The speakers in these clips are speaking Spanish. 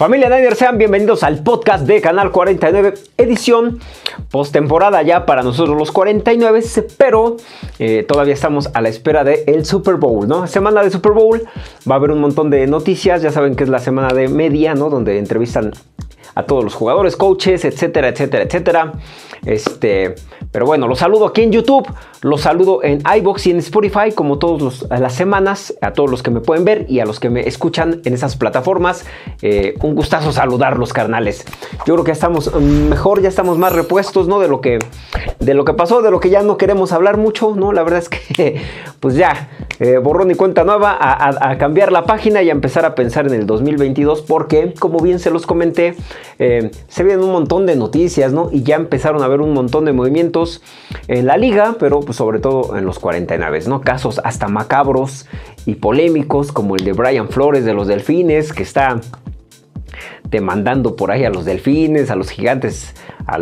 Familia Niner, sean bienvenidos al podcast de Canal 49, edición postemporada ya para nosotros los 49, pero todavía estamos a la espera del Super Bowl, ¿no? Semana de Super Bowl, va a haber un montón de noticias, ya saben que es la semana de media, ¿no? Donde entrevistan a todos los jugadores, coaches, etcétera, etcétera, etcétera. Pero bueno, los saludo aquí en YouTube, los saludo en iVoox y en Spotify, como todas las semanas, a todos los que me pueden ver y a los que me escuchan en esas plataformas. Un gustazo saludarlos, carnales. Yo creo que estamos mejor, ya estamos más repuestos, ¿no? De lo que pasó, de lo que ya no queremos hablar mucho, ¿no? La verdad es que, pues ya, borrón y cuenta nueva, a cambiar la página y a empezar a pensar en el 2022, porque, como bien se los comenté, se vienen un montón de noticias, ¿no? Y ya empezaron a haber un montón de movimientos en la liga, pero pues sobre todo en los 49, ¿no? Casos hasta macabros y polémicos, como el de Brian Flores de los Delfines, que está demandando por ahí a los Delfines, a los Gigantes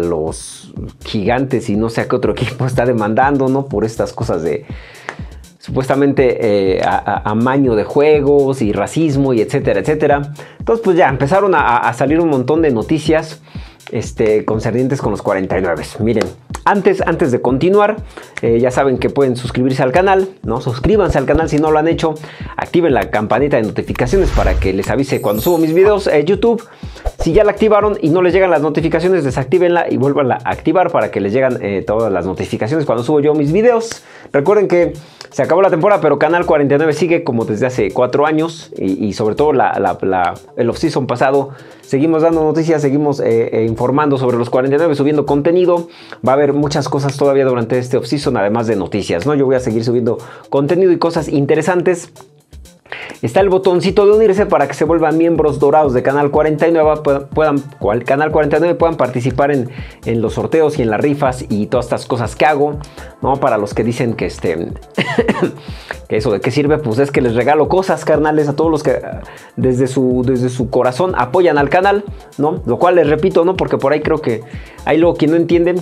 y no sé a qué otro equipo está demandando, ¿no? Por estas cosas de supuestamente amaño de juegos y racismo y etcétera, etcétera. Entonces pues ya empezaron a salir un montón de noticias concernientes con los 49. Miren, antes de continuar, ya saben que pueden suscribirse al canal, ¿no? Suscríbanse al canal si no lo han hecho, activen la campanita de notificaciones para que les avise cuando subo mis videos YouTube. Si ya la activaron y no les llegan las notificaciones, desactívenla y vuélvanla a activar para que les llegan todas las notificaciones cuando subo yo mis videos. Recuerden que se acabó la temporada, pero Canal 49 sigue como desde hace 4 años y sobre todo el off-season pasado. Seguimos dando noticias, seguimos informando sobre los 49, subiendo contenido. Va a haber muchas cosas todavía durante este off-season, además de noticias, ¿no? Yo voy a seguir subiendo contenido y cosas interesantes. Está el botoncito de unirse para que se vuelvan miembros dorados de Canal 49, puedan participar en los sorteos y en las rifas y todas estas cosas que hago, ¿no? Para los que dicen que que eso de qué sirve, pues es que les regalo cosas, carnales, a todos los que desde su corazón apoyan al canal, ¿no? Lo cual les repito, ¿no? Porque por ahí creo que hay luego quien no entienden,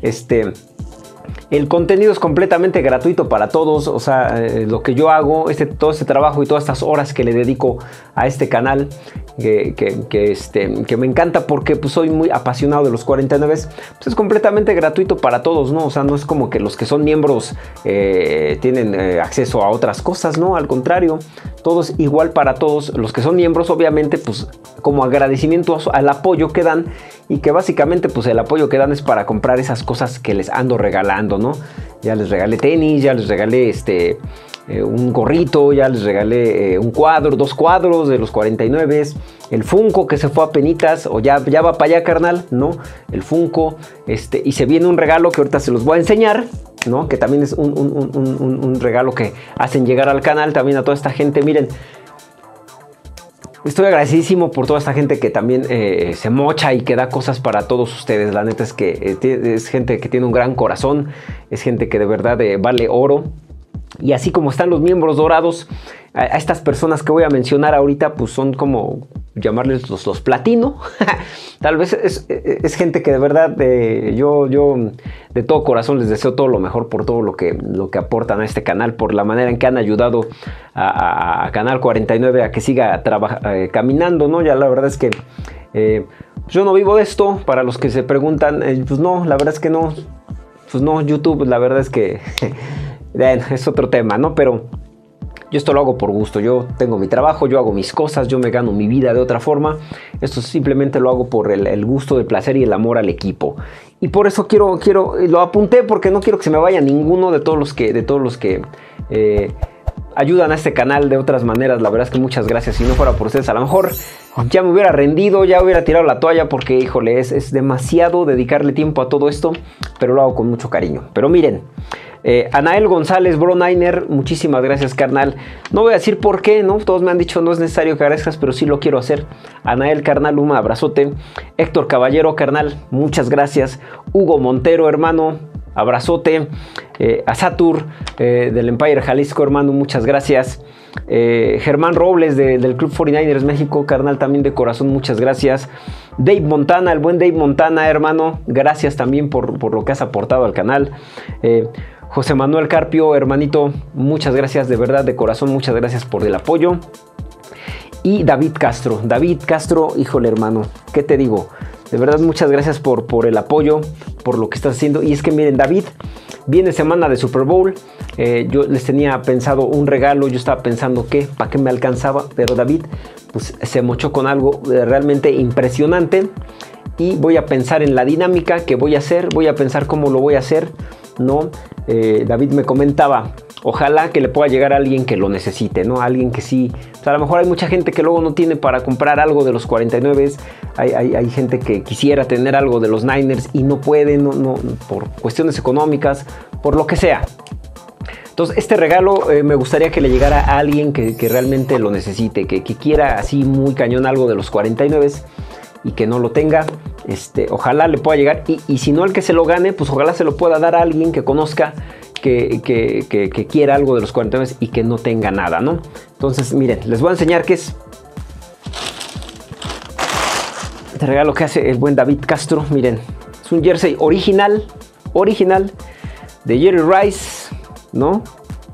el contenido es completamente gratuito para todos, o sea, lo que yo hago, todo este trabajo y todas estas horas que le dedico a este canal, que me encanta porque pues, soy muy apasionado de los 49, pues es completamente gratuito para todos, ¿no? O sea, no es como que los que son miembros tienen acceso a otras cosas, ¿no? Al contrario, todo es igual para todos. Los que son miembros, obviamente, pues como agradecimiento al apoyo que dan, y que básicamente pues el apoyo que dan es para comprar esas cosas que les ando regalando, ¿no? Ya les regalé tenis, ya les regalé un gorrito, ya les regalé un cuadro, 2 cuadros de los 49, el Funko que se fue a penitas, o ya va para allá, carnal, ¿no? El Funko, y se viene un regalo que ahorita se los voy a enseñar, ¿no? Que también es un regalo que hacen llegar al canal también a toda esta gente. Miren, estoy agradecidísimo por toda esta gente que también se mocha y que da cosas para todos ustedes. La neta es que es gente que tiene un gran corazón, es gente que de verdad vale oro. Y así como están los miembros dorados, a estas personas que voy a mencionar ahorita, pues son como llamarles los platino. Tal vez es gente que de verdad yo de todo corazón les deseo todo lo mejor por todo lo que aportan a este canal, por la manera en que han ayudado a Canal 49 a que siga caminando, ¿no? Ya la verdad es que yo no vivo de esto. Para los que se preguntan, pues no, la verdad es que no. Pues no, YouTube, la verdad es que es otro tema, ¿no? Pero yo esto lo hago por gusto. Yo tengo mi trabajo, yo hago mis cosas, yo me gano mi vida de otra forma. Esto simplemente lo hago por el gusto, el placer y el amor al equipo. Y por eso lo apunté, porque no quiero que se me vaya ninguno de todos los que ayudan a este canal de otras maneras. La verdad es que muchas gracias. Si no fuera por ustedes, a lo mejor ya me hubiera rendido, ya hubiera tirado la toalla, porque híjole, es demasiado dedicarle tiempo a todo esto, pero lo hago con mucho cariño. Pero miren, Anael González, Bro Niner, muchísimas gracias, carnal. No voy a decir por qué, ¿no? Todos me han dicho no es necesario que agradezcas, pero sí lo quiero hacer. Anael, carnal, un abrazote. Héctor Caballero, carnal, muchas gracias. Hugo Montero, hermano, abrazote. A Satur del Empire Jalisco, hermano, muchas gracias. Germán Robles del Club 49ers México, carnal, también de corazón, muchas gracias. Dave Montana, el buen Dave Montana, hermano, gracias también por lo que has aportado al canal. José Manuel Carpio, hermanito, muchas gracias, de verdad, de corazón, muchas gracias por el apoyo. y David Castro. David Castro, híjole hermano, ¿qué te digo? De verdad, muchas gracias por el apoyo, por lo que estás haciendo. Y es que miren, David, viene semana de Super Bowl. Yo les tenía pensado un regalo. Yo estaba pensando para qué me alcanzaba. Pero David pues, se mochó con algo realmente impresionante. Y voy a pensar en la dinámica que voy a hacer. Voy a pensar cómo lo voy a hacer, ¿no? David me comentaba, ojalá que le pueda llegar a alguien que lo necesite, ¿no? Alguien que sí, o sea, a lo mejor hay mucha gente que luego no tiene para comprar algo de los 49, hay gente que quisiera tener algo de los Niners y no puede, no, por cuestiones económicas, por lo que sea. Entonces, este regalo me gustaría que le llegara a alguien que realmente lo necesite, que quiera así muy cañón algo de los 49 y que no lo tenga. Ojalá le pueda llegar y si no el que se lo gane, pues ojalá se lo pueda dar a alguien que conozca que quiera algo de los 49 y que no tenga nada, ¿no? Entonces, miren, les voy a enseñar qué es este regalo que hace el buen David Castro. Miren, es un jersey original de Jerry Rice, ¿no?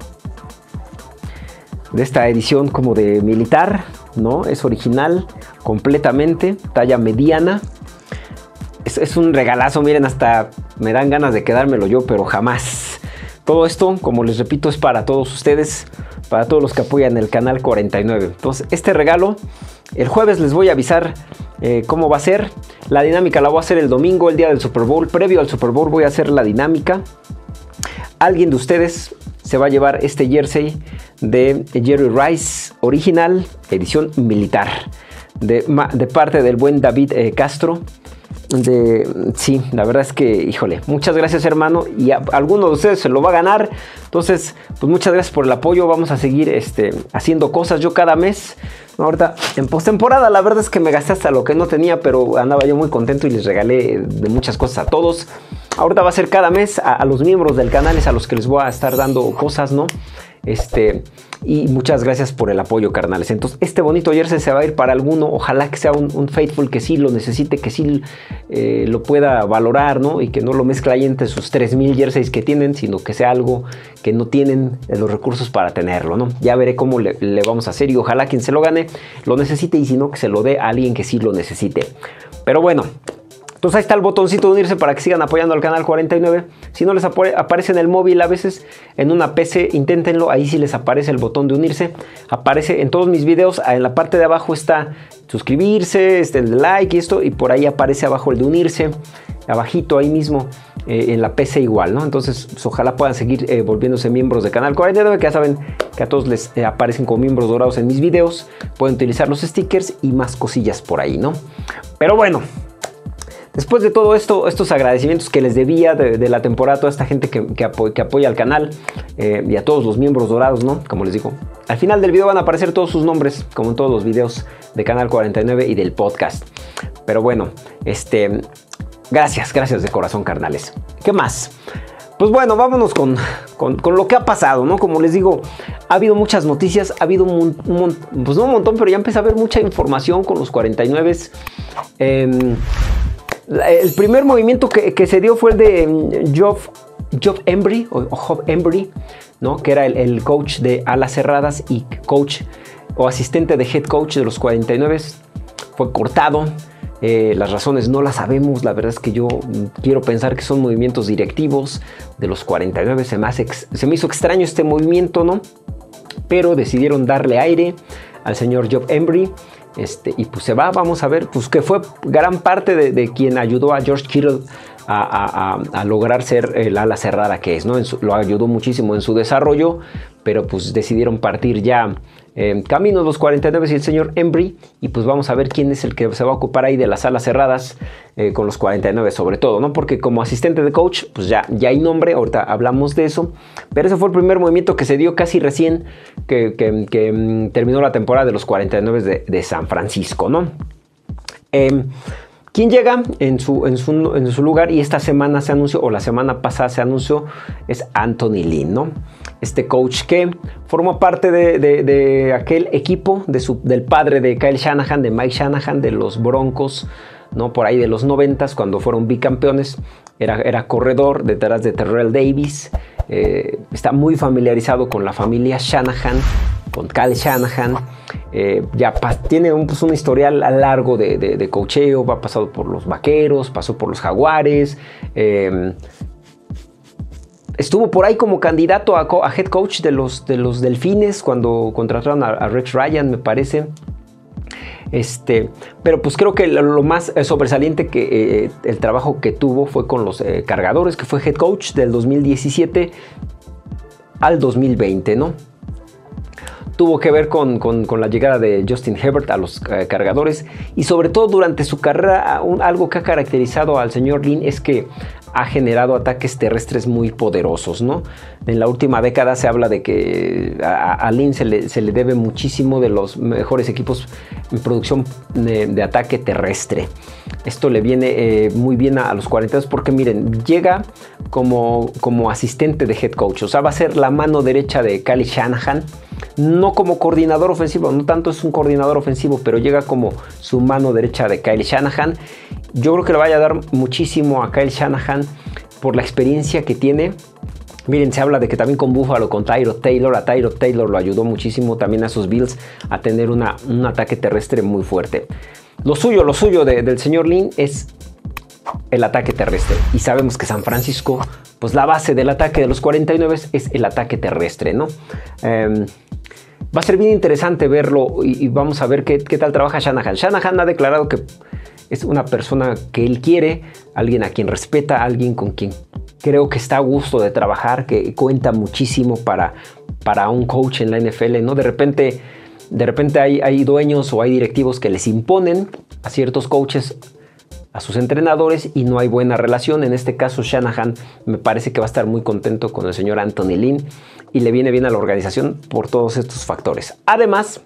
De esta edición como de militar, ¿no? Es original completamente, talla mediana. Es un regalazo, miren, hasta me dan ganas de quedármelo yo, pero jamás. Todo esto, como les repito, es para todos ustedes, para todos los que apoyan el canal 49. Entonces, este regalo, el jueves les voy a avisar cómo va a ser. La dinámica la voy a hacer el domingo, el día del Super Bowl. Previo al Super Bowl voy a hacer la dinámica. Alguien de ustedes se va a llevar este jersey de Jerry Rice original, edición militar, de parte del buen David Castro. Sí, la verdad es que, híjole, muchas gracias hermano, y alguno de ustedes se lo va a ganar. Entonces, pues muchas gracias por el apoyo. Vamos a seguir haciendo cosas. Yo cada mes, ahorita en postemporada, la verdad es que me gasté hasta lo que no tenía, pero andaba yo muy contento y les regalé de muchas cosas a todos. Ahorita va a ser cada mes a los miembros del canal, es a los que les voy a estar dando cosas, ¿no? Y muchas gracias por el apoyo, carnales. Entonces, este bonito jersey se va a ir para alguno. Ojalá que sea un faithful que sí lo necesite, que sí lo pueda valorar, ¿no? Y que no lo mezcle ahí entre sus 3000 jerseys que tienen, sino que sea algo que no tienen los recursos para tenerlo, ¿no? Ya veré cómo le vamos a hacer y ojalá quien se lo gane lo necesite y si no, que se lo dé a alguien que sí lo necesite. Pero bueno. Entonces ahí está el botoncito de unirse para que sigan apoyando al canal 49. Si no les aparece en el móvil, a veces en una PC, inténtenlo. Ahí sí les aparece el botón de unirse. Aparece en todos mis videos. En la parte de abajo está suscribirse, el de like y esto. Y por ahí aparece abajo el de unirse. Abajito ahí mismo en la PC igual, ¿no? Entonces pues, ojalá puedan seguir volviéndose miembros de canal 49. Que ya saben que a todos les aparecen como miembros dorados en mis videos. Pueden utilizar los stickers y más cosillas por ahí, ¿no? Pero bueno. Después de todo esto, estos agradecimientos que les debía de la temporada a toda esta gente que apoya al canal y a todos los miembros dorados, ¿no? Como les digo, al final del video van a aparecer todos sus nombres, como en todos los videos de Canal 49 y del podcast. Pero bueno, gracias de corazón, carnales. ¿Qué más? Pues bueno, vámonos con lo que ha pasado, ¿no? Como les digo, ha habido muchas noticias, ha habido pues no un montón, pero ya empecé a ver mucha información con los 49. El primer movimiento que se dio fue el de Job Embry, ¿no? Que era el coach de alas cerradas y coach o asistente de head coach de los 49. Fue cortado. Las razones no las sabemos. La verdad es que yo quiero pensar que son movimientos directivos de los 49. Se me hizo extraño este movimiento, ¿no? Pero decidieron darle aire al señor Job Embry. Y pues se va, vamos a ver, pues que fue gran parte de quien ayudó a George Kittle a lograr ser el ala cerrada que es, ¿no? Lo ayudó muchísimo en su desarrollo, pero pues decidieron partir ya caminos los 49 y el señor Embry, y pues vamos a ver quién es el que se va a ocupar ahí de las alas cerradas con los 49 sobre todo, ¿no? Porque como asistente de coach, pues ya hay nombre, ahorita hablamos de eso, pero ese fue el primer movimiento que se dio casi recién que terminó la temporada de los 49 de San Francisco, ¿no? ¿Quién llega en su lugar? Y esta semana se anunció, o la semana pasada se anunció, es Anthony Lynn, ¿no? Este coach que formó parte de aquel equipo del padre de Kyle Shanahan, de Mike Shanahan, de los Broncos, ¿no? Por ahí de los 90s, cuando fueron bicampeones. Era corredor detrás de Terrell Davis. Está muy familiarizado con la familia Shanahan, con Kyle Shanahan. Ya tiene un historial largo de coacheo, ha pasado por los Vaqueros, pasó por los Jaguares, estuvo por ahí como candidato a head coach de los Delfines cuando contrataron a Rex Ryan, me parece. Pero pues creo que lo más sobresaliente que el trabajo que tuvo fue con los Cargadores, que fue head coach del 2017 al 2020, ¿no? Tuvo que ver con la llegada de Justin Herbert a los Cargadores, y sobre todo durante su carrera algo que ha caracterizado al señor Lynn es que ha generado ataques terrestres muy poderosos, ¿no? En la última década se habla de que a Lynn se le debe muchísimo de los mejores equipos en producción de ataque terrestre. Esto le viene muy bien a los 42 porque miren, llega como asistente de head coach, o sea, va a ser la mano derecha de Kyle Shanahan, no como coordinador ofensivo, no tanto es un coordinador ofensivo, pero llega como su mano derecha de Kyle Shanahan. Yo creo que le vaya a dar muchísimo a Kyle Shanahan por la experiencia que tiene. Miren, se habla de que también con Buffalo, con Tyrod Taylor, a Tyrod Taylor lo ayudó muchísimo también a sus Bills a tener un ataque terrestre muy fuerte. Lo suyo del señor Lynn es el ataque terrestre, y sabemos que San Francisco, pues la base del ataque de los 49 es el ataque terrestre, ¿no? Va a ser bien interesante verlo y vamos a ver qué tal trabaja Shanahan. Shanahan ha declarado que es una persona que él quiere, alguien a quien respeta, alguien con quien creo que está a gusto de trabajar, que cuenta muchísimo para un coach en la NFL, ¿no? De repente hay dueños o hay directivos que les imponen a ciertos coaches, a sus entrenadores, y no hay buena relación. En este caso Shanahan me parece que va a estar muy contento con el señor Anthony Lynn y le viene bien a la organización por todos estos factores. Además,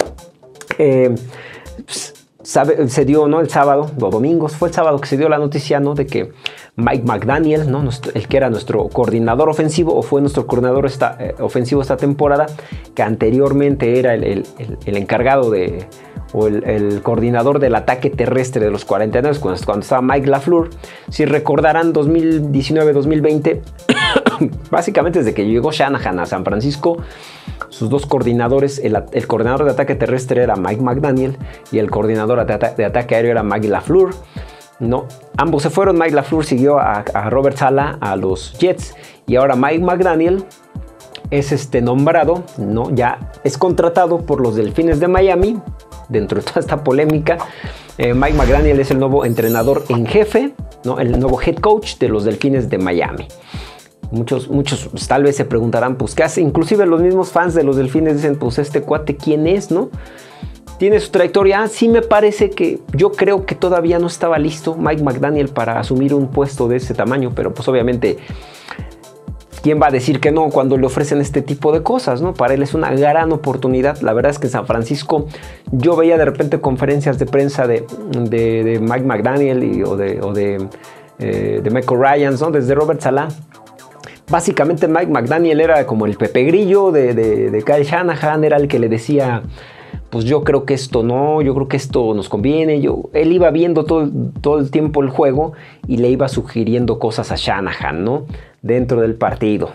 se dio, ¿no? El sábado o domingo, fue el sábado que se dio la noticia, ¿no? De que Mike McDaniel, ¿no? El que era nuestro coordinador ofensivo, o fue nuestro coordinador ofensivo esta temporada, que anteriormente era el encargado o el coordinador del ataque terrestre de los 49 cuando estaba Mike LaFleur. Si recordarán, 2019-2020, básicamente desde que llegó Shanahan a San Francisco, sus dos coordinadores, el coordinador de ataque terrestre era Mike McDaniel y el coordinador de ataque aéreo era Mike LaFleur, ¿no? Ambos se fueron. Mike LaFleur siguió a Robert Saleh a los Jets, y ahora Mike McDaniel es nombrado, ¿no? Ya es contratado por los Delfines de Miami. Dentro de toda esta polémica, Mike McDaniel es el nuevo entrenador en jefe, ¿no? El nuevo head coach de los Delfines de Miami. Muchos pues, tal vez se preguntarán, pues, ¿qué hace? Inclusive los mismos fans de los Delfines dicen, pues, este cuate, ¿quién es, no? Tiene su trayectoria. Sí, me parece que yo creo que todavía no estaba listo Mike McDaniel para asumir un puesto de ese tamaño, pero pues obviamente, ¿quién va a decir que no cuando le ofrecen este tipo de cosas, ¿no? Para él es una gran oportunidad. La verdad es que en San Francisco yo veía de repente conferencias de prensa de Mike McDaniel o de Michael Ryan, ¿no? Desde Robert Saleh. Básicamente Mike McDaniel era como el Pepe Grillo de Kyle Shanahan, era el que le decía, pues yo creo que esto no, yo creo que esto nos conviene. Él iba viendo todo el tiempo el juego y le iba sugiriendo cosas a Shanahan, ¿no? Dentro del partido.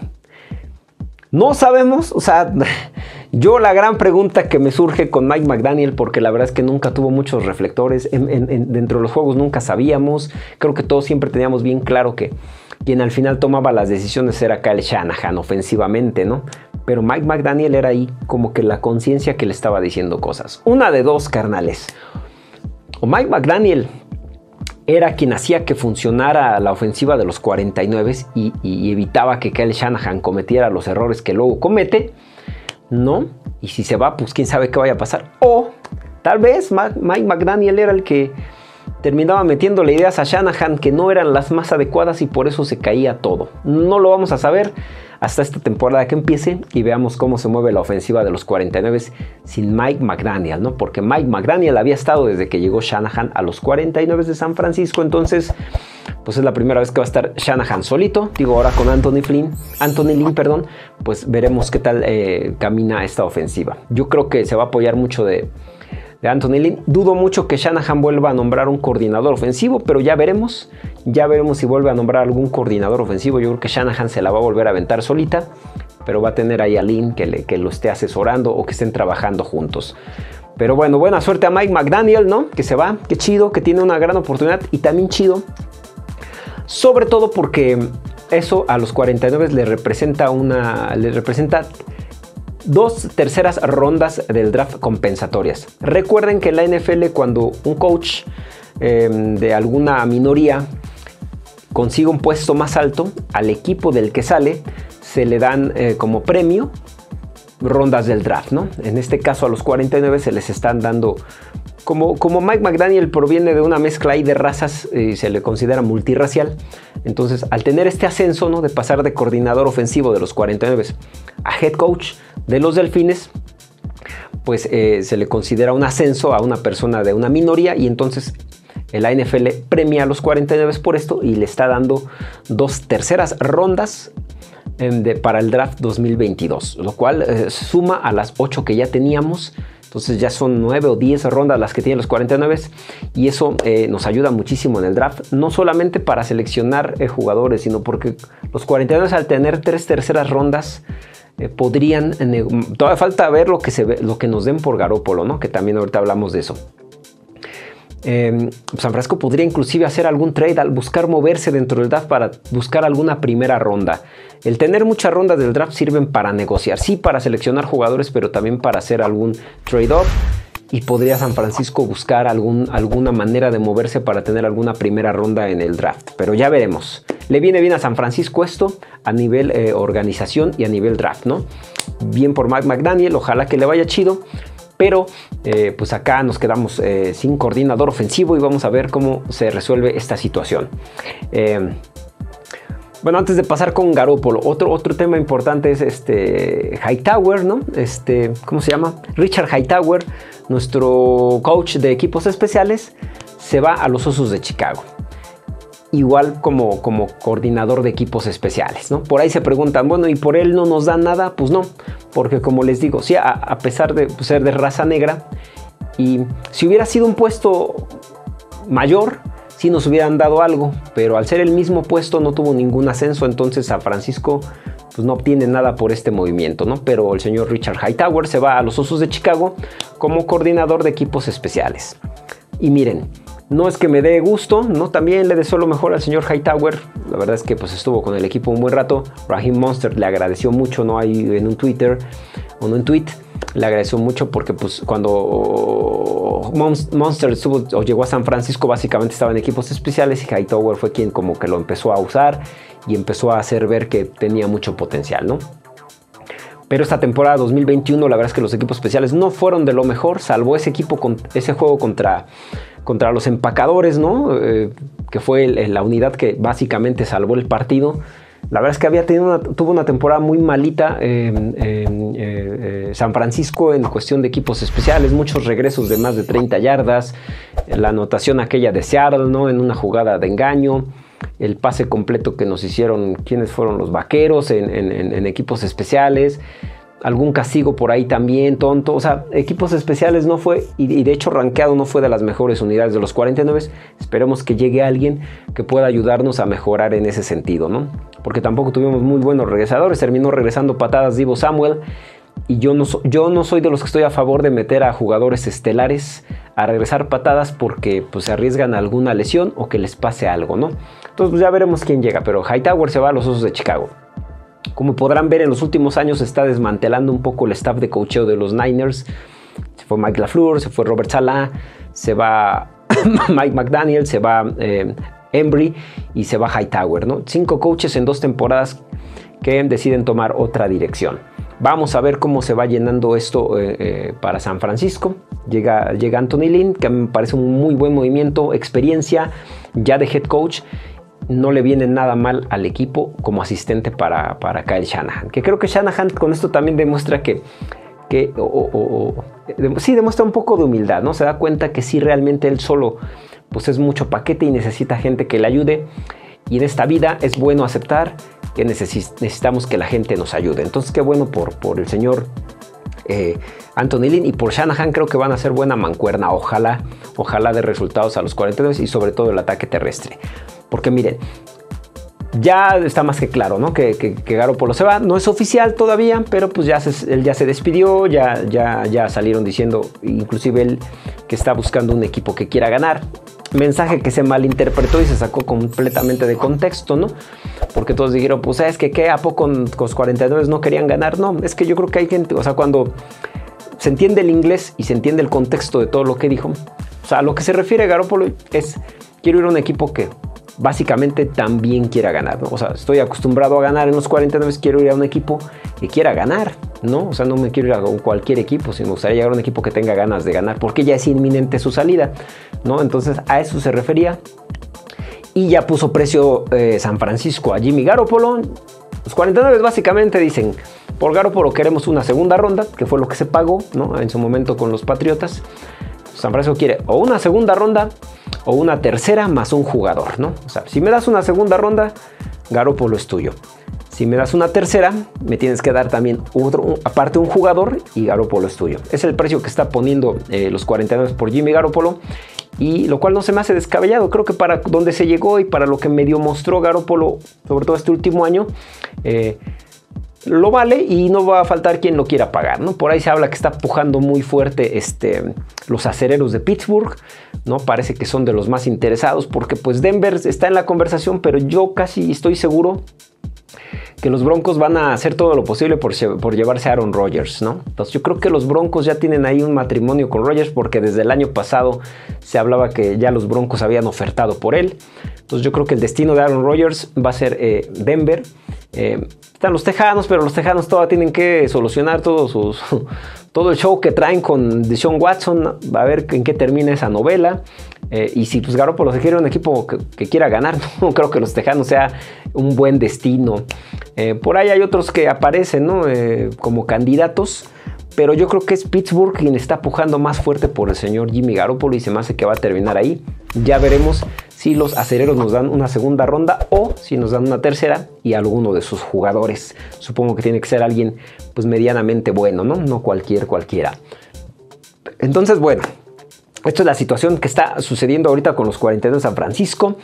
No sabemos, o sea, yo la gran pregunta que me surge con Mike McDaniel, porque la verdad es que nunca tuvo muchos reflectores, dentro de los juegos nunca sabíamos, creo que todos siempre teníamos bien claro que quien al final tomaba las decisiones era Kyle Shanahan ofensivamente, ¿no? Pero Mike McDaniel era ahí como que la conciencia que le estaba diciendo cosas. Una de dos, carnales. O Mike McDaniel era quien hacía que funcionara la ofensiva de los 49 y evitaba que Kyle Shanahan cometiera los errores que luego comete, ¿no? Y si se va, pues quién sabe qué vaya a pasar. O tal vez Mike McDaniel era el que terminaba metiéndole ideas a Shanahan que no eran las más adecuadas y por eso se caía todo. No lo vamos a saber hasta esta temporada que empiece y veamos cómo se mueve la ofensiva de los 49 sin Mike McDaniel, ¿no? Porque Mike McDaniel había estado desde que llegó Shanahan a los 49 de San Francisco, entonces pues es la primera vez que va a estar Shanahan solito. Digo, ahora con Anthony Lynn, pues veremos qué tal camina esta ofensiva. Yo creo que se va a apoyar mucho de Anthony Lynn. Dudo mucho que Shanahan vuelva a nombrar un coordinador ofensivo, pero ya veremos si vuelve a nombrar algún coordinador ofensivo. Yo creo que Shanahan se la va a volver a aventar solita, pero va a tener ahí a Lynn que lo esté asesorando o que estén trabajando juntos. Pero bueno, buena suerte a Mike McDaniel, ¿no? Que se va, qué chido, que tiene una gran oportunidad y también chido. Sobre todo porque eso a los 49 le representa 2 terceras rondas del draft compensatorias. Recuerden que en la NFL, cuando un coach de alguna minoría consigue un puesto más alto, al equipo del que sale se le dan como premio rondas del draft, ¿no? En este caso a los 49 se les están dando, como Mike McDaniel proviene de una mezcla ahí de razas y se le considera multirracial, entonces al tener este ascenso, ¿no? De pasar de coordinador ofensivo de los 49 a head coach de los Delfines, pues se le considera un ascenso a una persona de una minoría y entonces la NFL premia a los 49 por esto y le está dando 2 terceras rondas para el draft 2022, lo cual suma a las 8 que ya teníamos. Entonces ya son 9 o 10 rondas las que tienen los 49 y eso nos ayuda muchísimo en el draft, no solamente para seleccionar jugadores, sino porque los 49 al tener 3 terceras rondas podrían, todavía falta ver lo que nos den por Garoppolo, ¿no? Que también ahorita hablamos de eso. San Francisco podría inclusive hacer algún trade al buscar moverse dentro del draft para buscar alguna primera ronda. El tener muchas rondas del draft sirven para negociar, sí, para seleccionar jugadores, pero también para hacer algún trade-off. Y podría San Francisco buscar alguna manera de moverse para tener alguna primera ronda en el draft. Pero ya veremos. Le viene bien a San Francisco esto a nivel organización y a nivel draft, ¿no? Bien por Mike McDaniel, ojalá que le vaya chido. Pero pues acá nos quedamos sin coordinador ofensivo y vamos a ver cómo se resuelve esta situación. Bueno, antes de pasar con Garoppolo, otro tema importante es Hightower, ¿no? ¿Cómo se llama? Richard Hightower, nuestro coach de equipos especiales, se va a los Osos de Chicago. Igual como coordinador de equipos especiales, ¿no? Por ahí se preguntan, bueno, ¿y por él no nos dan nada? Pues no, porque como les digo, sí, a pesar de ser de raza negra, y si hubiera sido un puesto mayor, sí nos hubieran dado algo, pero al ser el mismo puesto no tuvo ningún ascenso, entonces San Francisco pues no obtiene nada por este movimiento, ¿no? Pero el señor Richard Hightower se va a los Osos de Chicago como coordinador de equipos especiales. Y miren, no es que me dé gusto, ¿no? También le deseo lo mejor al señor Hightower. La verdad es que pues estuvo con el equipo un buen rato. Raheem Mostert le agradeció mucho, ¿no? Ahí en un Twitter o en un tweet le agradeció mucho porque pues cuando Mostert llegó a San Francisco básicamente estaba en equipos especiales y Hightower fue quien como que lo empezó a usar y empezó a hacer ver que tenía mucho potencial, ¿no? Pero esta temporada 2021 la verdad es que los equipos especiales no fueron de lo mejor, salvo ese juego contra los empacadores, ¿no? Que fue la unidad que básicamente salvó el partido. La verdad es que tuvo una temporada muy malita San Francisco en cuestión de equipos especiales, muchos regresos de más de 30 yardas, la anotación aquella de Seattle, ¿no? En una jugada de engaño, el pase completo que nos hicieron, ¿quiénes fueron los Vaqueros en equipos especiales? Algún castigo por ahí también, tonto. O sea, equipos especiales no fue, y de hecho rankeado no fue de las mejores unidades de los 49. Esperemos que llegue alguien que pueda ayudarnos a mejorar en ese sentido, ¿no? Porque tampoco tuvimos muy buenos regresadores. Terminó regresando patadas Deebo Samuel. Y yo no soy de los que estoy a favor de meter a jugadores estelares a regresar patadas porque pues se arriesgan a alguna lesión o que les pase algo, ¿no? Entonces pues, ya veremos quién llega. Pero Hightower se va a los Osos de Chicago. Como podrán ver, en los últimos años se está desmantelando un poco el staff de coacheo de los Niners. Se fue Mike LaFleur, se fue Robert Saleh, se va Mike McDaniel, se va Embry y se va Hightower, ¿no? 5 coaches en 2 temporadas que deciden tomar otra dirección. Vamos a ver cómo se va llenando esto para San Francisco. Llega Anthony Lynn, que me parece un muy buen movimiento, experiencia ya de head coach. No le viene nada mal al equipo como asistente para Kyle Shanahan. Que creo que Shanahan con esto también demuestra sí, demuestra un poco de humildad, ¿no? Se da cuenta que sí, realmente él solo pues es mucho paquete y necesita gente que le ayude. Y en esta vida es bueno aceptar que necesitamos que la gente nos ayude. Entonces, qué bueno por el señor Anthony Lynn y por Shanahan. Creo que van a ser buena mancuerna. Ojalá de resultados a los 42 y sobre todo el ataque terrestre. Porque miren, ya está más que claro, ¿no? Que Garoppolo se va. No es oficial todavía, pero pues él ya se despidió, ya salieron diciendo, inclusive él, que está buscando un equipo que quiera ganar. Mensaje que se malinterpretó y se sacó completamente de contexto, ¿no? Porque todos dijeron, pues, ¿sabes qué? ¿A poco con los 49 no querían ganar? No, es que yo creo que hay gente, o sea, cuando se entiende el inglés y se entiende el contexto de todo lo que dijo, o sea, a lo que se refiere Garoppolo es, quiero ir a un equipo que básicamente también quiera ganar, ¿no? O sea, estoy acostumbrado a ganar en los 49, quiero ir a un equipo que quiera ganar, ¿no? O sea, no me quiero ir a cualquier equipo, sino me gustaría llegar a un equipo que tenga ganas de ganar, porque ya es inminente su salida, ¿no? Entonces, a eso se refería. Y ya puso precio San Francisco a Jimmy Garoppolo. Los 49 básicamente dicen, por Garoppolo queremos una segunda ronda, que fue lo que se pagó, ¿no? En su momento con los Patriotas. San Francisco quiere o una segunda ronda o una tercera más un jugador, ¿no? O sea, si me das una segunda ronda, Garoppolo es tuyo. Si me das una tercera, me tienes que dar también aparte un jugador y Garoppolo es tuyo. Es el precio que está poniendo los 49 por Jimmy Garoppolo, y lo cual no se me hace descabellado. Creo que para donde se llegó y para lo que medio mostró Garoppolo, sobre todo este último año, lo vale y no va a faltar quien lo quiera pagar, ¿no? Por ahí se habla que está pujando muy fuerte los acereros de Pittsburgh, ¿no? Parece que son de los más interesados porque pues Denver está en la conversación, pero yo casi estoy seguro que los Broncos van a hacer todo lo posible por llevarse a Aaron Rodgers, ¿no? Entonces yo creo que los Broncos ya tienen ahí un matrimonio con Rodgers, porque desde el año pasado se hablaba que ya los Broncos habían ofertado por él. Entonces yo creo que el destino de Aaron Rodgers va a ser Denver. Están los Tejanos, pero los Tejanos todavía tienen que solucionar todo el show que traen con Deshaun Watson. A ver en qué termina esa novela. Y si pues Garoppolo se quiere un equipo que quiera ganar, no creo que los Tejanos sea un buen destino. Por ahí hay otros que aparecen, ¿no? Como candidatos, pero yo creo que es Pittsburgh quien está pujando más fuerte por el señor Jimmy Garoppolo y se me hace que va a terminar ahí. Ya veremos si los acereros nos dan una segunda ronda o si nos dan una tercera y alguno de sus jugadores. Supongo que tiene que ser alguien pues medianamente bueno, ¿no? No cualquiera. Entonces, bueno, esto es la situación que está sucediendo ahorita con los 49 de San Francisco.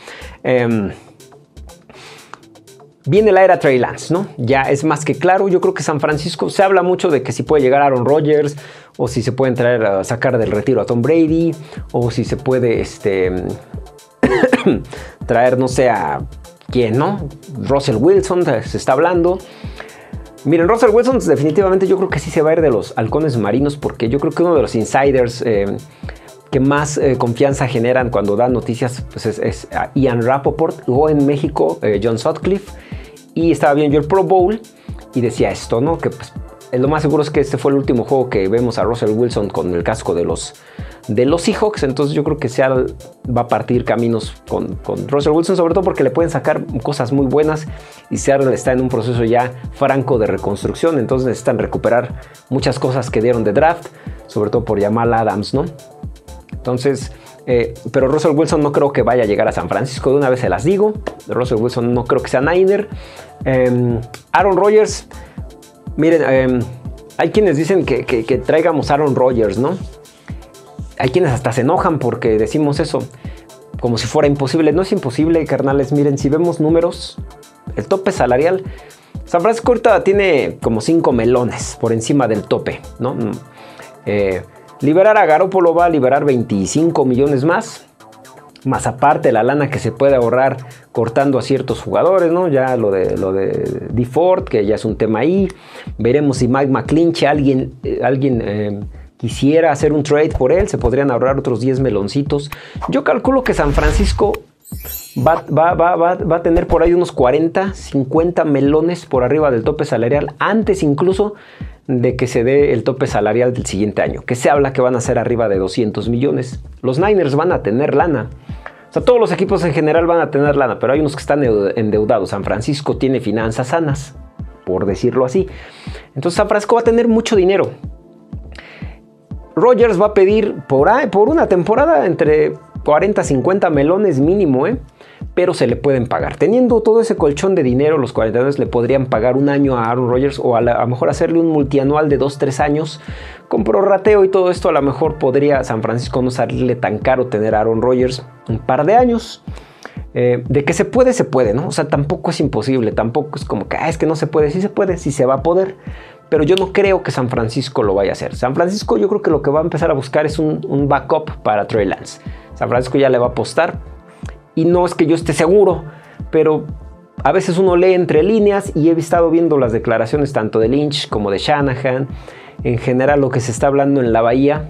Viene la era Trey Lance, ¿no? Ya es más que claro. Yo creo que San Francisco, se habla mucho de que si puede llegar Aaron Rodgers, o si se pueden sacar del retiro a Tom Brady, o si se puede traer, no sé, a quién, ¿no? Russell Wilson, se está hablando. Miren, Russell Wilson definitivamente yo creo que sí se va a ir de los Halcones Marinos, porque yo creo que uno de los insiders que más confianza generan cuando dan noticias pues es Ian Rapoport, o en México John Sutcliffe. Y estaba viendo yo el Pro Bowl y decía esto, ¿no? Que pues, lo más seguro es que este fue el último juego que vemos a Russell Wilson con el casco de los Seahawks. Entonces yo creo que Seattle va a partir caminos con Russell Wilson, sobre todo porque le pueden sacar cosas muy buenas y Seattle está en un proceso ya franco de reconstrucción. Entonces necesitan recuperar muchas cosas que dieron de draft, sobre todo por Jamal Adams, ¿no? Entonces, pero Russell Wilson no creo que vaya a llegar a San Francisco, de una vez se las digo. Russell Wilson no creo que sea Niner. Aaron Rodgers, miren, hay quienes dicen que traigamos a Aaron Rodgers, ¿no? Hay quienes hasta se enojan porque decimos eso, como si fuera imposible. No es imposible, carnales. Miren, si vemos números, el tope salarial, San Francisco ahorita tiene como 5 melones por encima del tope, ¿no? Liberar a Garoppolo va a liberar 25 millones más aparte la lana que se puede ahorrar cortando a ciertos jugadores, ¿no? Ya lo de Dee Ford, que ya es un tema ahí. Veremos si Mike McClinch, alguien quisiera hacer un trade por él, se podrían ahorrar otros 10 meloncitos. Yo calculo que San Francisco va a tener por ahí unos 40, 50 melones por arriba del tope salarial, antes incluso de que se dé el tope salarial del siguiente año, que se habla que van a ser arriba de 200 millones. Los Niners van a tener lana. O sea, todos los equipos en general van a tener lana, pero hay unos que están endeudados. San Francisco tiene finanzas sanas, por decirlo así. Entonces San Francisco va a tener mucho dinero. Rodgers va a pedir por una temporada entre 40, 50 melones mínimo, pero se le pueden pagar. Teniendo todo ese colchón de dinero, los 49 le podrían pagar un año a Aaron Rodgers, o a lo mejor hacerle un multianual de 2-3 años con prorrateo y todo esto. A lo mejor podría San Francisco no salirle tan caro tener a Aaron Rodgers un par de años. De que se puede, ¿no? O sea, tampoco es imposible, tampoco es como que es que no se puede, sí se va a poder. Pero yo no creo que San Francisco lo vaya a hacer. San Francisco yo creo que lo que va a empezar a buscar es un backup para Trey Lance. San Francisco ya le va a apostar. Y no es que yo esté seguro, pero a veces uno lee entre líneas y he estado viendo las declaraciones tanto de Lynch como de Shanahan. En general lo que se está hablando en la Bahía.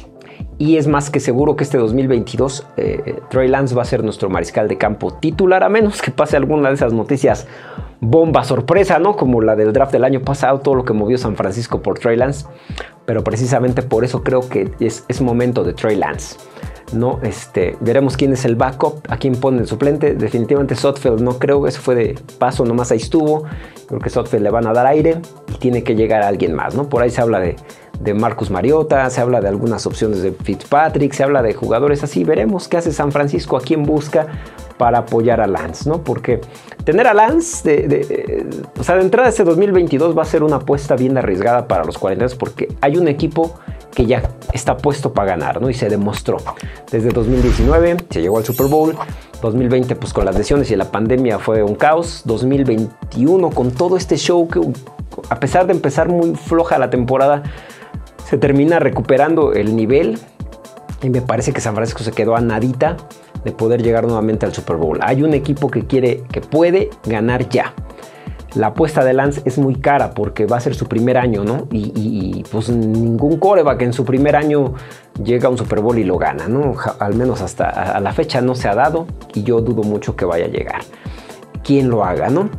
Y es más que seguro que este 2022 Trey Lance va a ser nuestro mariscal de campo titular, a menos que pase alguna de esas noticias bomba sorpresa, ¿no? Como la del draft del año pasado, todo lo que movió San Francisco por Trey Lance. Pero precisamente por eso creo que es momento de Trey Lance, ¿no? Veremos quién es el backup, a quién pone el suplente. Definitivamente Sudfeld no creo, eso fue de paso, nomás ahí estuvo. Creo que Sudfeld le van a dar aire y tiene que llegar a alguien más, ¿no? Por ahí se habla de Marcus Mariota, se habla de algunas opciones de Fitzpatrick, se habla de jugadores así. Veremos qué hace San Francisco, a quién busca para apoyar a Lance, ¿no? Porque tener a Lance, o sea, de entrada este 2022 va a ser una apuesta bien arriesgada para los 49ers porque hay un equipo que ya está puesto para ganar, ¿no? Y se demostró. Desde 2019 se llegó al Super Bowl, 2020 pues con las lesiones y la pandemia fue un caos, 2021 con todo este show que a pesar de empezar muy floja la temporada, se termina recuperando el nivel y me parece que San Francisco se quedó a nadita de poder llegar nuevamente al Super Bowl. Hay un equipo que puede ganar ya. La apuesta de Lance es muy cara porque va a ser su primer año, ¿no? Y pues ningún quarterback en su primer año llega a un Super Bowl y lo gana, ¿no? Al menos hasta a la fecha no se ha dado y yo dudo mucho que vaya a llegar. ¿Quién lo haga, no?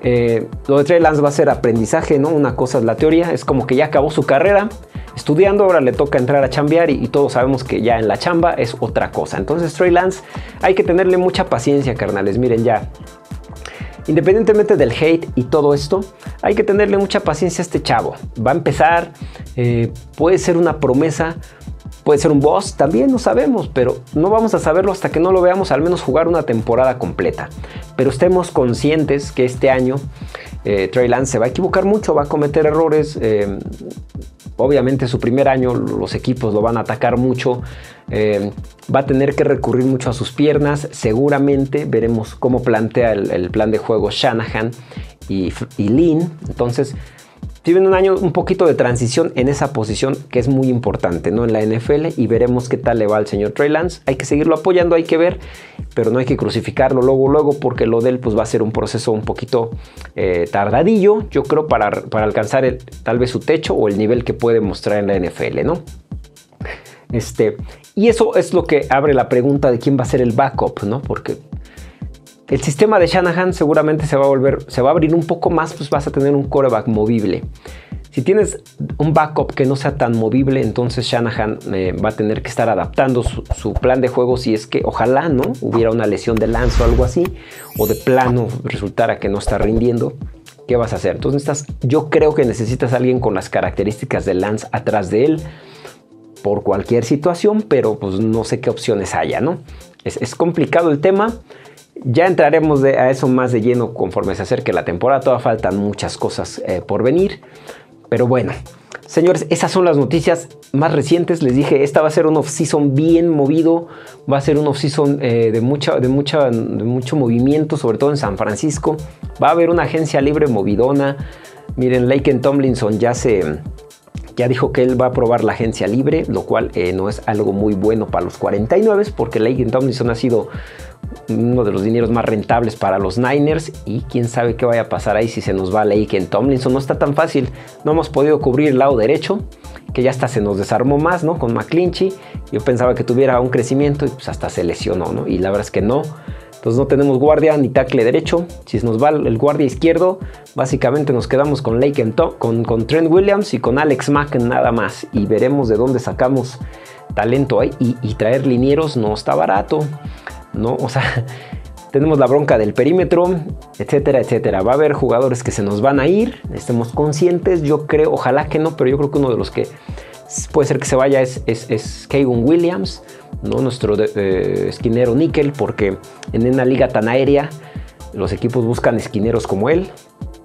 Lo de Trey Lance va a ser aprendizaje, ¿no? Una cosa es la teoría, es como que ya acabó su carrera estudiando, ahora le toca entrar a chambear y todos sabemos que ya en la chamba es otra cosa. Entonces Trey Lance hay que tenerle mucha paciencia, carnales. Miren, ya independientemente del hate y todo esto, hay que tenerle mucha paciencia a este chavo. Va a empezar, puede ser una promesa, puede ser un boss, también no sabemos, pero no vamos a saberlo hasta que no lo veamos al menos jugar una temporada completa. Pero estemos conscientes que este año Trey Lance se va a equivocar mucho, va a cometer errores. Obviamente su primer año los equipos lo van a atacar mucho, va a tener que recurrir mucho a sus piernas. Seguramente veremos cómo plantea el plan de juego Shanahan y Lynn. Entonces tienen un año un poquito de transición en esa posición que es muy importante, ¿no? En la NFL, y veremos qué tal le va al señor Trey Lance. Hay que seguirlo apoyando, hay que ver, pero no hay que crucificarlo luego porque lo de él pues va a ser un proceso un poquito tardadillo, yo creo, para alcanzar tal vez su techo o el nivel que puede mostrar en la NFL, ¿no? Y eso es lo que abre la pregunta de quién va a ser el backup, ¿no? Porque el sistema de Shanahan seguramente se va a abrir un poco más, pues vas a tener un quarterback movible. Si tienes un backup que no sea tan movible, entonces Shanahan va a tener que estar adaptando su plan de juego si es que ojalá no hubiera una lesión de Lance o algo así, o de plano resultara que no está rindiendo. ¿Qué vas a hacer? Entonces yo creo que necesitas a alguien con las características de Lance atrás de él por cualquier situación, pero pues no sé qué opciones haya, ¿no? Es complicado el tema. Ya entraremos a eso más de lleno conforme se acerque la temporada. Todavía faltan muchas cosas por venir. Pero bueno, señores, esas son las noticias más recientes. Les dije, esta va a ser un off-season bien movido. Va a ser un off-season de mucho movimiento, sobre todo en San Francisco. Va a haber una agencia libre movidona. Miren, Laken Tomlinson ya dijo que él va a probar la agencia libre, lo cual no es algo muy bueno para los 49, porque Laken Tomlinson ha sido uno de los dineros más rentables para los Niners, y quién sabe qué vaya a pasar ahí si se nos va Laken Tomlinson. No está tan fácil, no hemos podido cubrir el lado derecho, que ya hasta se nos desarmó más, ¿no? Con McClinchy, yo pensaba que tuviera un crecimiento y pues hasta se lesionó, ¿no? Y la verdad es que no. Entonces no tenemos guardia ni tackle derecho. Si se nos va el guardia izquierdo, básicamente nos quedamos con con Trent Williams y con Alex Mack nada más. Y veremos de dónde sacamos talento ahí. Y traer linieros no está barato, ¿no? O sea, tenemos la bronca del perímetro, etcétera, etcétera. Va a haber jugadores que se nos van a ir, estemos conscientes. Yo creo, ojalá que no, pero yo creo que uno de los que puede ser que se vaya es Kayvon Williams, ¿no? Nuestro esquinero níquel, porque en una liga tan aérea los equipos buscan esquineros como él.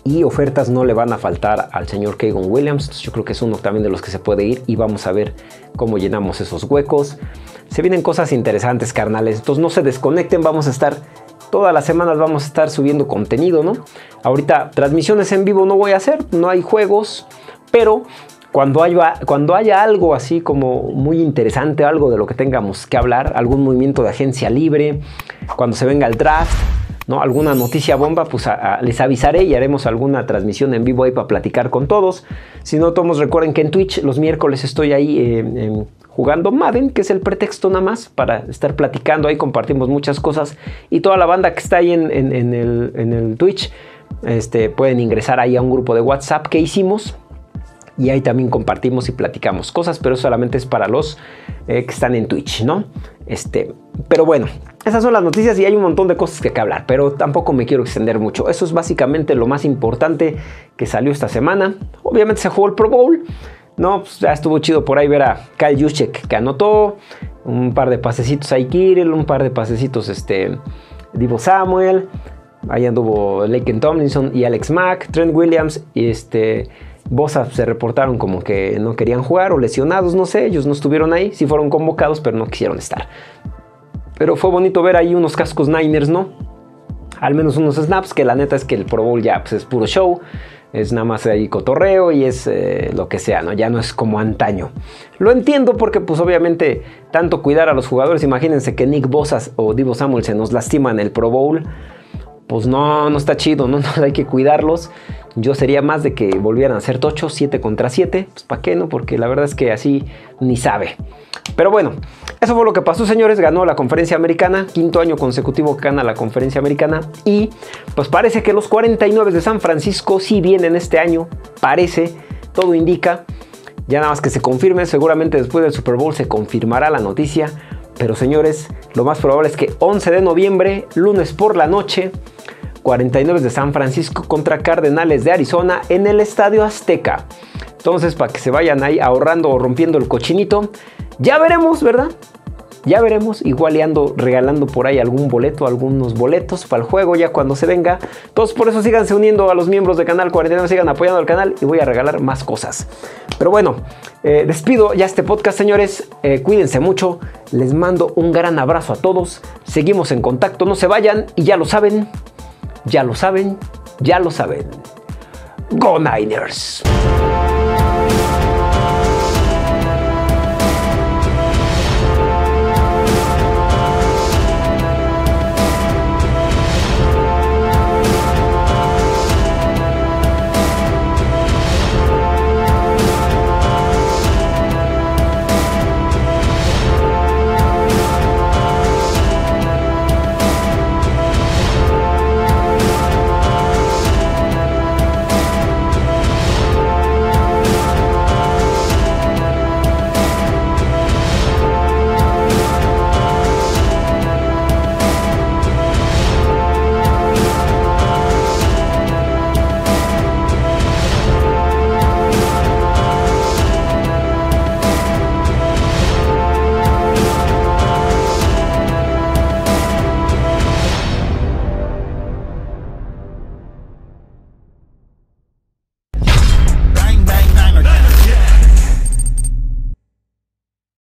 Y ofertas no le van a faltar al señor Keion Williams. Entonces yo creo que es uno también de los que se puede ir y vamos a ver cómo llenamos esos huecos. Se vienen cosas interesantes, carnales. Entonces no se desconecten, vamos a estar todas las semanas, vamos a estar subiendo contenido, ¿no? Ahorita transmisiones en vivo no voy a hacer, no hay juegos, pero cuando haya algo así como muy interesante, algo de lo que tengamos que hablar, algún movimiento de agencia libre, cuando se venga el draft, ¿no? Alguna noticia bomba, pues les avisaré y haremos alguna transmisión en vivo ahí para platicar con todos. Si no, todos recuerden que en Twitch los miércoles estoy ahí jugando Madden, que es el pretexto nada más para estar platicando. Ahí compartimos muchas cosas y toda la banda que está ahí en el Twitch pueden ingresar ahí a un grupo de WhatsApp que hicimos. Y ahí también compartimos y platicamos cosas, pero solamente es para los que están en Twitch, ¿no? Pero bueno, esas son las noticias y hay un montón de cosas que hablar, pero tampoco me quiero extender mucho. Eso es básicamente lo más importante que salió esta semana. Obviamente se jugó el Pro Bowl, ¿no? Pues ya estuvo chido por ahí ver a Kyle Juszczyk que anotó, un par de pasecitos a Kirill, un par de pasecitos Deebo Samuel, ahí anduvo Laken Tomlinson y Alex Mack, Trent Williams y Bosa se reportaron como que no querían jugar o lesionados, no sé, ellos no estuvieron ahí, sí fueron convocados, pero no quisieron estar. Pero fue bonito ver ahí unos cascos Niners, ¿no? Al menos unos snaps, que la neta es que el Pro Bowl ya pues, es puro show, es nada más ahí cotorreo y es lo que sea, ¿no? Ya no es como antaño. Lo entiendo porque pues obviamente tanto cuidar a los jugadores, imagínense que Nick Bosa o Deebo Samuel se nos lastiman en el Pro Bowl, pues no está chido, ¿no? Hay que cuidarlos. Yo sería más de que volvieran a ser tochos 7 contra 7. Pues ¿para qué no? Porque la verdad es que así ni sabe. Pero bueno, eso fue lo que pasó, señores. Ganó la conferencia americana. 5º año consecutivo que gana la conferencia americana. Y pues parece que los 49 de San Francisco sí vienen este año. Parece, todo indica. Ya nada más que se confirme. Seguramente después del Super Bowl se confirmará la noticia. Pero señores, lo más probable es que 11 de noviembre, lunes por la noche, 49 de San Francisco contra Cardenales de Arizona en el Estadio Azteca. Entonces, para que se vayan ahí ahorrando o rompiendo el cochinito, ya veremos, ¿verdad? Ya veremos, igual y ando regalando por ahí algún boleto, algunos boletos para el juego ya cuando se venga. Todos por eso síganse uniendo a los miembros de Canal 49, sigan apoyando al canal y voy a regalar más cosas. Pero bueno, despido ya este podcast, señores. Cuídense mucho, les mando un gran abrazo a todos. Seguimos en contacto, no se vayan y ya lo saben, ya lo saben, ya lo saben. ¡Go Niners!